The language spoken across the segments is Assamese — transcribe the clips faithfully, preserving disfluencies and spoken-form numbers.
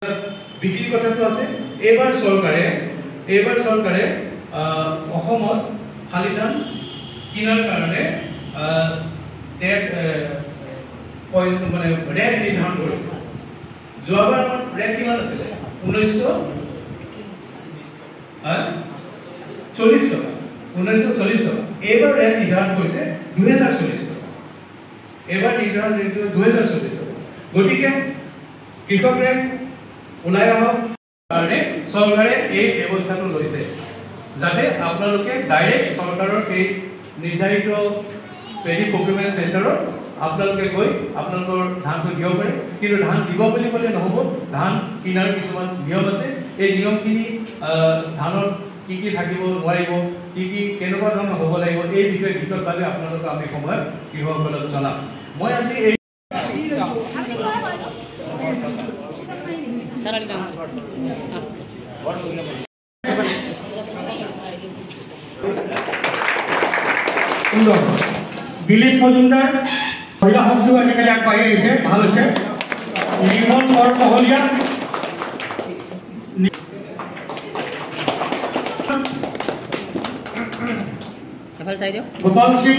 বিক্রির কথাটো আছে এবার সরকারে এবার সরকারে অসমত শালি ধান কিনার কারণে মানে রেট নির্ধারণ করেছে যোৱাবাৰ আমাৰ ৰেট কিমান আছিল ঊনৈশ চল্লিশ টকা ঊনৈশ চল্লিশ টকা এবাৰ ৰেট নিৰ্ধাৰণ কৰিছে দুই হাজাৰ চল্লিশ টকা এবাৰ নিৰ্ধাৰণ ৰেটটো দুই হাজাৰ চল্লিশ টকা গতিকে কৃষক ৰাইজ ওলাই আহক কাৰণে চৰকাৰে এই ব্যৱস্থাটো লৈছে যাতে আপোনালোকে ডাইৰেক্ট চৰকাৰৰ এই নিৰ্ধাৰিত পেডি প্ৰকিউৰমেণ্ট চেণ্টাৰত আপোনালোকে গৈ আপোনালোকৰ ধানটো দিব পাৰে কিন্তু ধান দিব বুলি ক'লে নহ'ব ধান কিনাৰ কিছুমান নিয়ম আছে এই নিয়মখিনি ধানৰ কি কি থাকিব নোৱাৰিব কি কি কেনেকুৱা ধৰণৰ হ'ব লাগিব এই বিষয়ে বিতংভাৱে আপোনালোকক আমি সময়ত কৃষকসকলক জনাম মই আজি এই দিলীপ মজুমদার মহিলা সংযোগ আজিকালি আগবাঢ়ি আহিছে ভাল হৈছে নিৰ্মল কৰ্মহলীয়া গোপাল সিং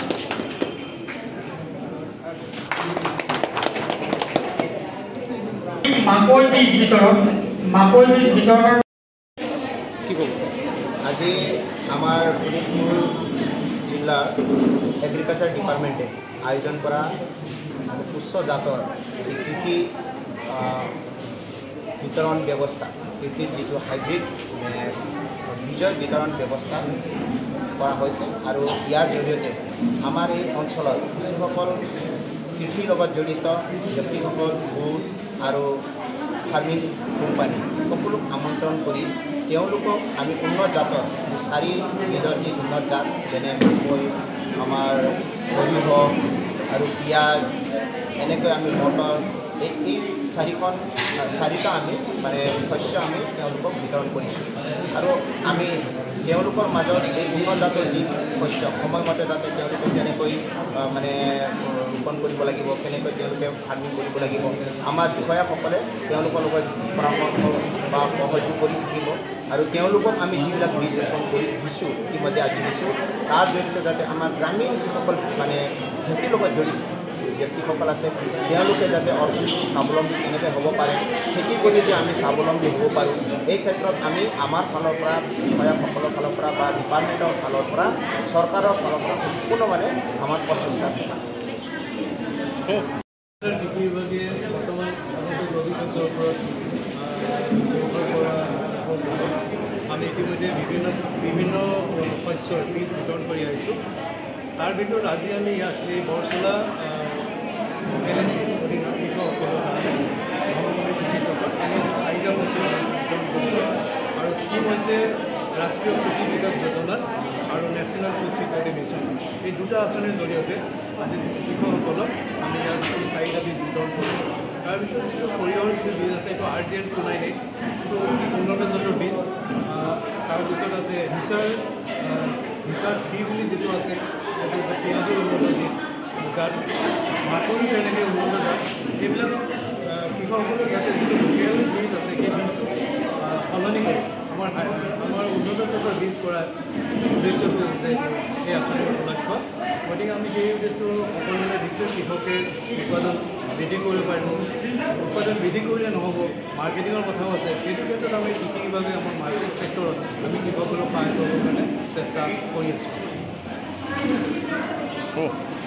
মাকৈ বীজ বিতৰণ মাকৈ বীজ বিতৰণৰ কি ক'ব আজি আমাৰ শোণিতপুৰ জিলাৰ এগ্ৰিকালচাৰ ডিপাৰ্টমেণ্টে আয়োজন কৰা উচ্চ জাতৰ কৃষি বিতৰণ ব্যৱস্থা কৃষিৰ যিটো হাইব্ৰিড বীজৰ বিতৰণ ব্যৱস্থা কৰা হৈছে আৰু ইয়াৰ জৰিয়তে আমাৰ এই অঞ্চলৰ যিসকল কৃষিৰ লগত জড়িত ব্যক্তিসকল গোট আৰু ফাৰ্মিং কোম্পানী সকলোক আমন্ত্ৰণ কৰি তেওঁলোকক আমি উন্নত জাতৰ চাৰি বিধৰ যি উন্নত জাত যেনে মাকৈ আমাৰ সৰিয়হ আৰু পিঁয়াজ এনেকৈ আমি মটৰ এই এই চাৰিখন চাৰিটা আমি মানে শস্য আমি তেওঁলোকক বিতৰণ কৰিছোঁ আৰু আমি তেওঁলোকৰ মাজত এই উন্নত জাতৰ যি শস্য সময়মতে যাতে তেওঁলোকে কেনেকৈ মানে ৰোপণ কৰিব লাগিব কেনেকৈ তেওঁলোকে ফাৰ্মিং কৰিব লাগিব আমাৰ বিষয়াসকলে তেওঁলোকৰ লগত পৰামৰ্শ বা সহযোগ কৰি থাকিব আৰু তেওঁলোকক আমি যিবিলাক বীজ ৰোপণ কৰি দিছোঁ ইতিমধ্যে আজি দিছোঁ তাৰ জৰিয়তে যাতে আমাৰ গ্ৰামীণ যিসকল মানে খেতিৰ লগত জড়িত ব্যক্তিসকল আছে তেওঁলোকে যাতে অৰ্থনৈতিক স্বাৱলম্বী কেনেকৈ হ'ব পাৰে খেতি কৰি যে আমি স্বাৱলম্বী হ'ব পাৰোঁ এই ক্ষেত্ৰত আমি আমাৰ ফালৰ পৰা বিষয়াসকলৰ ফালৰ পৰা বা ডিপাৰ্টমেণ্টৰ ফালৰ পৰা চৰকাৰৰ ফালৰ পৰা সম্পূৰ্ণ মানে আমাৰ প্ৰচেষ্টা থকা কৃষি বিভাগে বৰ্তমান ৰবি শস্যৰ ওপৰত নিৰ্ভৰ কৰা আমি ইতিমধ্যে বিভিন্ন বিভিন্ন শস্যৰ বীজ বিতৰণ কৰি আহিছোঁ তাৰ ভিতৰত আজি আমি ইয়াত এই বৰচলা এল এ চিৰ অধীনৰ কৃষকসকলৰ কাৰণে সমবায় কৃষকসকল আমি আজি চাৰিটা শস্য বিতৰণ কৰিছোঁ আৰু স্কীম হৈছে ৰাষ্ট্ৰীয় কৃষি বিকাশ যোজনা আৰু নেশ্যনেল ফুড ছিকিউৰিটি মিছন এই দুটা আঁচনিৰ জৰিয়তে আজি কৃষকসকলক আমি আজি চাৰিটা বীজ বিতৰণ কৰিছোঁ তাৰ ভিতৰত যিটো সৰিয়হৰ যিটো বীজ আছে এইটো আৰ G N two nine eight এইটো উন্নত জাতৰ বীজ তাৰপিছত আছে হিচাৰ হিচাৰ থ্ৰী বুলি যিটো আছে সেইটো হৈছে পিঁয়াজৰ উন্নত বীজ যাৰ মাকৈও তেনেকৈ উন্নত জাত এইবিলাক কৃষকসকলৰ যাতে যিটো লোকেল বীজ আছে সেই বীজটো সলনি কৰি আমাৰ আমাৰ উন্নত জাতৰ বীজ কৰাৰ উদ্দেশ্যটো হৈছে এই আঁচনিৰ লক্ষ্য গতিকে আমি সেই উদ্দেশ্য সকলোৰে নিশ্চয় কৃষকে উৎপাদন বৃদ্ধি কৰিব পাৰিব উৎপাদন বৃদ্ধি কৰিলে নহ'ব মাৰ্কেটিঙৰ কথাও আছে সেইটো ক্ষেত্ৰত আমি কৃষি বিভাগে আমাৰ মাৰ্কেট ছেক্টৰত আমি কৃষকসকলক সহায় কৰিবৰ কাৰণে চেষ্টা কৰি আছোঁ